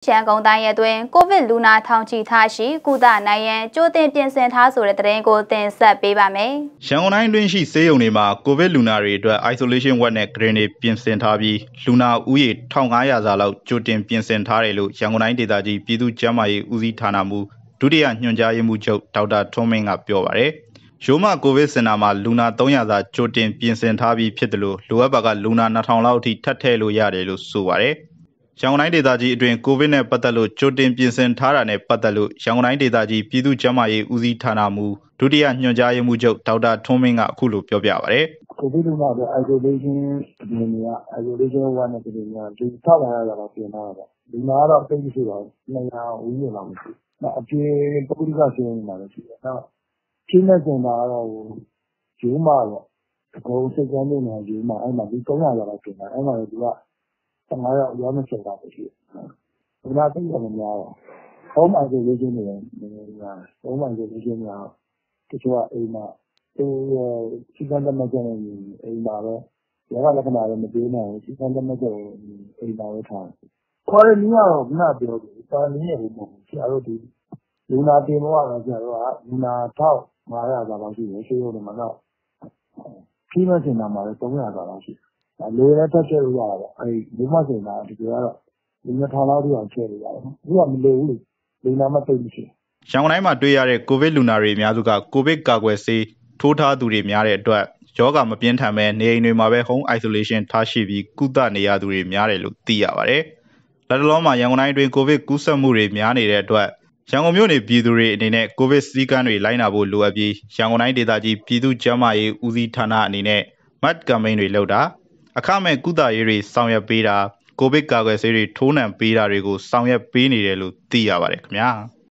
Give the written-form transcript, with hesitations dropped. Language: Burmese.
ရှမ်းကုန်တိုင်းရဲ့တွင်ကိုဗစ်လူနာထောင်ချီထားရှိကုသနိုင်ရန်ကြိုတင်ပြင်ဆင်ထားဆိုတဲ့သတင်းကိုတင်ဆက်ပေးပါမယ်။ရန်ကုန်တိုင်းတွင်ရှိဆေးရုံတွေမှာကိုဗစ်လူနာတွေအတွက် isolation ward နဲ့ green တွေပြင်ဆင်ထားပြီးလူနာဦးရေ1500စာလောက်ကြိုတင်ပြင်ဆင်ထားတယ်လို့ရန်ကုန်တိုင်းဒေသကြီးပြည်သူ့ကျန်းမာရေးဦးစီးဌာနမှဒုတိယညွှန်ကြားရေးမှူးချုပ်ဒေါက်တာထွန်းမင်းကပြောပါတယ်။ရိုးမကိုဗစ်စင်တာမှာလူနာ300စာကြိုတင်ပြင်ဆင်ထားပြီးဖြစ်တယ်လို့လိုအပ်ပါကလူနာ2000လောက်အထိထပ်ထည့်လို့ရတယ်လို့ဆိုပါတယ်။ရန်ကုန်တိုင်းဒေသကြီးအတွင်းကိုဗစ်နဲ့ပတ်သက်လို့ကြိုတင်ပြင်ဆင်ထားတာနဲ့ပတ်သက်လို့ရန်ကုန်တိုင်းဒေသကြီးပြည်သူ့ကျန်းမာရေးဦးစီးဌာနမှဒုတိယညွှန်ကြားရေးမှူးချုပ်ဒေါက်တာထွန်းမင်းကအခုလိုပြောပြပါဗျ။ကိုဗစ်လူနာတွေ isolation နေနေရ isolation ward နဲ့ပြည်နေရဒီထောက်လာရတာတော့ပြင်ထားတာပေါ့။ဒီမှာတော့တိတ်မရှိပါဘူး။200ဝန်းကျင်လောက်မရှိဘူး။အပြင်ပုဂ္ဂလိကဆေးရုံမှာလည်းရှိတယ်။နောက်ချိနဲ့စင်တာကတော့ဂျိုးမာပေါ့။အကုန်စိတ်ကမ်းနေနေဂျိုးမာအဲ့မှာဒီ300လောက်ပြင်တာအဲ့မှာလည်းသူက15ရောက်ရော20လောက်ပဲရှိတယ်။ဒီမှာသိတယ်မများတော့ home isolation တွေများ home isolation များတချို့ကအိမ်မှာစီကံတမကျနေအိမ်မှာပဲရောဂါလက္ခဏာလည်းမပြေးနိုင်ဘူးစီကံတမကျအိမ်မှာပဲထားခေါ်ရနည်းကတော့ခုနပြောတယ်စာရင်းရဘူးမဟုတ်ဘူးဆရာတို့ဒီလူနာတင်ဖို့ကတော့ဆရာတို့ကလူနာ1500စာလောက်ရှိတယ်ရှိရုံနဲ့မှတော့ခီးမစင်တာမှာလည်း300စာလောက်ရှိတယ်လေလည်းထပ်ချက်လို့ရတာပေါ့အဲဒီလူမစင်တာဒီကတော့လူ2000လောက်ထိအောင်ချက်လို့ရတယ်နော်ဒီကမလိုဘူးလေလူနာမသိမရှိရန်ကုန်တိုင်းမှာတွေ့ရတဲ့ကိုဗစ်လူနာတွေအများစုကကိုဗစ်ကာကွယ်ဆေးထိုးထားသူတွေများတဲ့အတွက်ယောဂမပြင်းထန်ပဲနေအိမ်တွေမှာပဲ home isolation ထားရှိပြီးကုသနေရသူတွေများတယ်လို့သိရပါတယ်။လက်တလုံးမှာရန်ကုန်တိုင်းအတွင်းကိုဗစ်ကူးစက်မှုတွေများနေတဲ့အတွက်ရန်ကုန်မြို့နေပြည်သူတွေအနေနဲ့ကိုဗစ်စည်းကမ်းတွေလိုက်နာဖို့လိုအပ်ပြီးရန်ကုန်တိုင်းဒေသကြီးပြည်သူ့ကျန်းမာရေးဦးစီးဌာနအနေနဲ့ MAT campaign တွေလုပ်တာအခမဲ့ကုသရေးတွေဆောင်ရွက်ပေးတာကိုဗစ်ကာကွယ်ဆေးတွေထိုးနှံပေးတာတွေကိုဆောင်ရွက်ပေးနေတယ်လို့သိရပါတယ်ခင်ဗျာ။